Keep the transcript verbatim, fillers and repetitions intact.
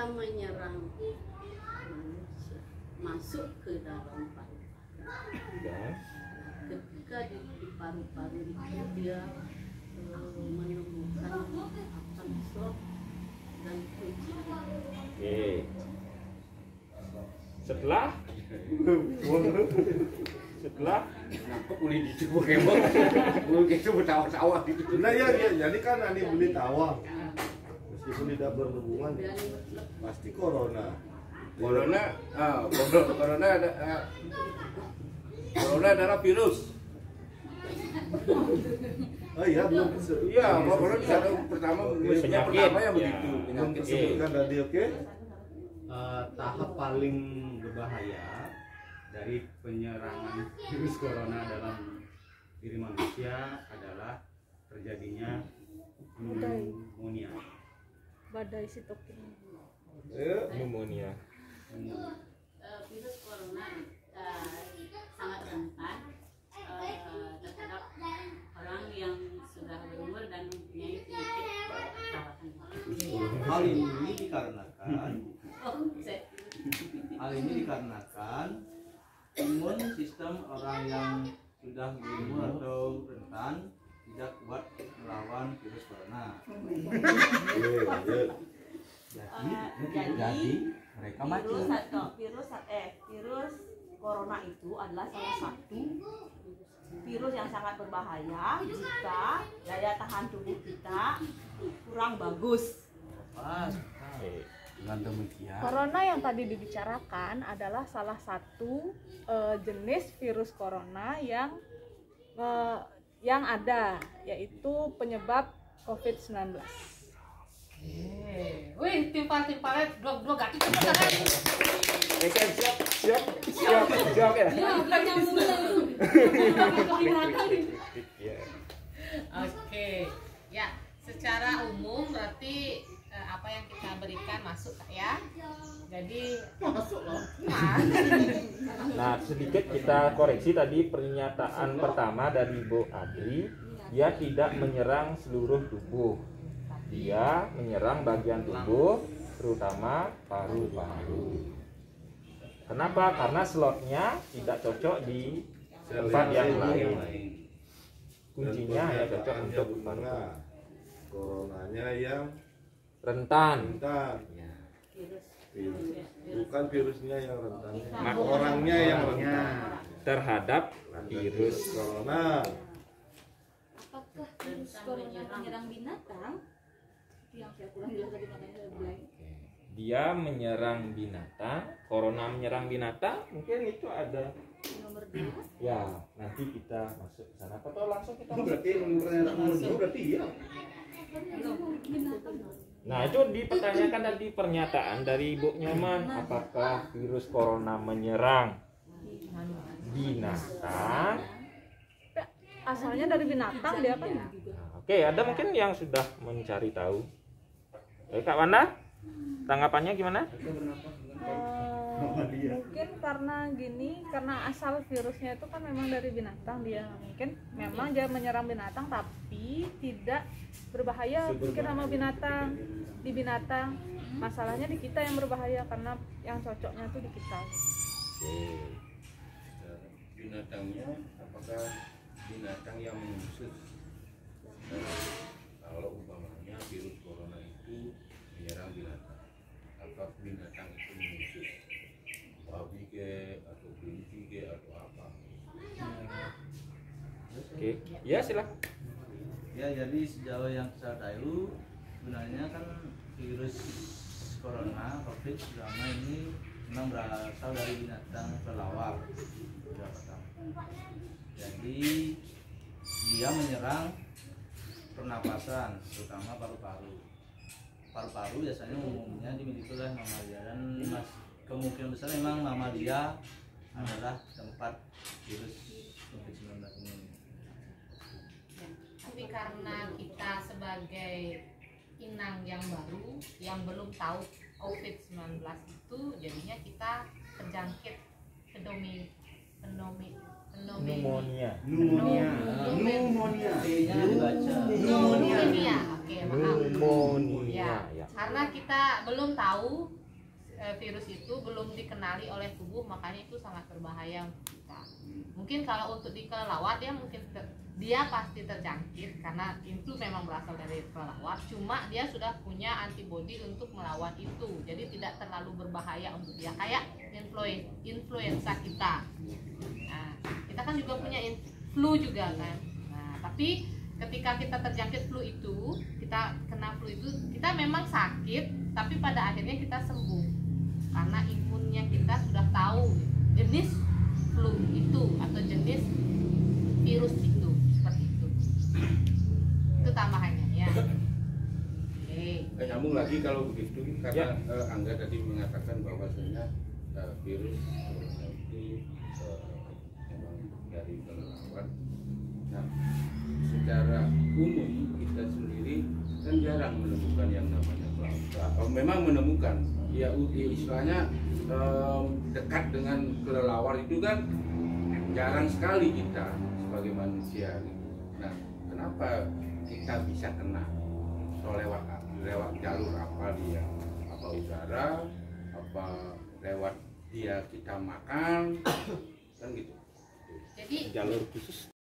dia menyerang manusia, masuk ke dalam paru-paru. Ya. Ketika di, di paru-paru itu dia uh, menemukan apa slot dan kunci. Oke. Setelah setelah Kenapa boleh dicoba kemot? Boleh kita bertawa-tawa gitu. Nah ya, ya, jadi kan Ani beli tawa, meskipun tidak berhubungan, Dan pasti corona. Corona, ah, corona, corona ada, ah, corona adalah virus. Oh iya, belum. Iya, corona ada pertama, Oke. yang pertama yang Ya. begitu, Belum penyakit. disebutkan tadi, oke? Eh, tahap paling berbahaya dari penyerangan virus corona dalam diri manusia adalah terjadinya pneumonia. Badai sitokin. Ya. pneumonia. uh, virus corona uh, sangat rentan uh, terhadap orang yang sudah berumur dan mempunyai penyakit perawatan. Hal ini dikarenakan Oh, saya hal ini dikarenakan imun sistem orang yang sudah berumur atau rentan tidak kuat melawan virus corona. Oke, lanjut. Jadi, jadi, jadi mereka mati. virus atau virus eh virus corona itu adalah salah satu virus yang sangat berbahaya jika daya tahan tubuh kita kurang bagus. Pas. Oke. Dengan demikian, Corona yang tadi dibicarakan adalah salah satu eh, jenis virus corona yang eh, yang ada, yaitu penyebab covid sembilan belas. Wih, timpal-timpalnya blok-blok kaki cepat tangan. Oke, siap, siap, siap, siap ya. Ya. Oke, ya secara umum berarti eh, apa yang kita berikan masuk Kak ya. Jadi masuk loh. Nah, sedikit kita koreksi tadi pernyataan pertama dari Bu Adri, dia tidak menyerang seluruh tubuh. Dia menyerang bagian tubuh, terutama paru-paru. Kenapa? Karena slotnya tidak cocok di tempat yang lain. Kuncinya hanya cocok untuk paru-paru. Coronanya yang Rentan. rentan. Virus. Bukan virusnya yang rentan, Mak- orangnya yang rentan Terhadap virus. corona. Apakah virus corona menyerang binatang? Itu yang saya kurang jelas tadi makanya saya bilang. Dia menyerang binatang. Corona menyerang binatang, mungkin itu ada. Nomor dua. Ya, nanti kita masuk ke sana. Atau langsung kita masuk. Berarti menurut berarti iya. Nah, itu dipertanyakan tadi pernyataan dari Ibu Nyoman, apakah virus corona menyerang binatang? Asalnya dari binatang dia kan. Nah, oke, ada mungkin yang sudah mencari tahu. Oke, Kak Wanda, tanggapannya gimana? Eh, mungkin karena gini, karena asal virusnya itu kan memang dari binatang, dia mungkin memang dia menyerang binatang tapi tidak berbahaya mungkin sama binatang di binatang. Masalahnya di kita yang berbahaya karena yang cocoknya tuh di kita. Oke. Binatangnya apakah binatang yang mengusut? Kalau umpamanya virus corona itu menyerang binatang, apakah binatang itu mengusut? Babi ke atau kelinci ke atau apa? Oke. Ya, silakan. ya jadi sejauh yang saya tahu sebenarnya kan virus corona covid selama ini memang berasal dari binatang kelawar. Sudah pertama. Jadi dia menyerang pernapasan, terutama paru-paru. Paru-paru biasanya umumnya dimiliki oleh mamalia dan mas, kemungkinan besar memang mamalia adalah tempat virus covid sembilan belas ini. Tapi karena kita sebagai inang yang baru yang belum tahu covid sembilan belas itu, jadinya kita terjangkit pneumonia pneumonia Pneumonia. Pneumonia. Pneumonia. T-nya dibaca. pneumonia. Oke, maaf. Pneumonia. Ya, Ya. karena kita belum tahu eh, virus itu belum dikenali oleh tubuh, makanya itu sangat berbahaya untuk kita. Mungkin kalau untuk di kelelawar dia mungkin ter, dia pasti terjangkit karena itu memang berasal dari kelelawar, cuma dia sudah punya antibodi untuk melawan itu, jadi tidak terlalu berbahaya untuk dia, kayak influen, influenza kita. Nah, kita kan juga punya flu juga kan. Nah, tapi ketika kita terjangkit flu itu, kita kena flu itu, kita memang sakit, tapi pada akhirnya kita sembuh karena imunnya kita sudah tahu jenis flu itu atau jenis virus itu, seperti itu. Itu tambahannya ya. Oke. Eh, nyambung lagi kalau begitu karena Ya. eh, Angga tadi mengatakan bahwasanya eh, virus corona itu eh, memang dari kelelawar. Nah, secara umum kita sendiri kan jarang menemukan yang namanya kelelawar. Oh, memang menemukan, ya u- ya istilahnya em, dekat dengan kelelawar itu kan jarang sekali kita sebagai manusia. Gitu. Nah, kenapa kita bisa kena? So, lewat lewat jalur apa dia? Apa udara? Apa lewat dia kita makan? Kan gitu. Jadi jalur khusus